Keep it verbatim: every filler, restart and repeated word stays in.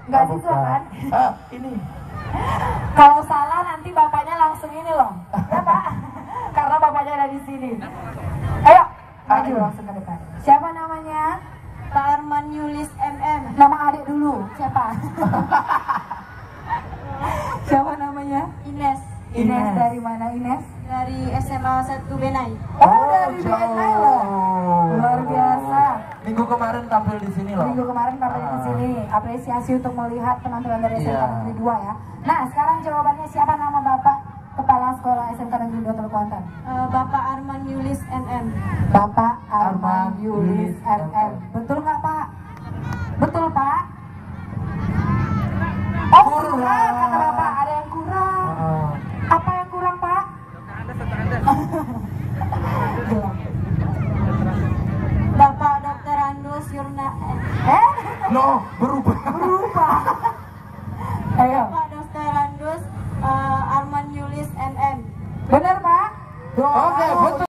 Enggak bisa kan? Ah, ini. Kalau salah nanti bapaknya langsung ini loh. Ya Pak? Karena bapaknya ada di sini. Ayo, maju langsung ke depan. Siapa namanya? Pak Arman Yulis M M. Nama adik dulu. Siapa? Siapa namanya? Ines. Ines. Ines. Dari mana Ines? Dari S M A satu Benai. Oh, dari B jauh. N I loh. Luar biasa. Minggu kemarin tampil di sini loh. Minggu kemarin tampil di Ah. sini. Apresiasi untuk melihat penampilan dari S M K Iya. Negeri dua ya. Nah, sekarang jawabannya siapa nama Bapak Kepala Sekolah S M K Negeri dua Teluk Kuantan? Uh, Bapak Arman Yulis M M. Bapak Arman Arman Yulis Yulis M M M. M. Betul nggak Pak? Betul Pak? Oh kurang, kata Bapak ada yang kurang. Ah. Apa yang kurang Pak? Belum. Bapak Dokter Andus Yurna. Eh? Loh, berubah. Berubah. Ayo. Bapak Dokter Andus uh, Arman Yulis M M. Benar Pak? Oke, betul.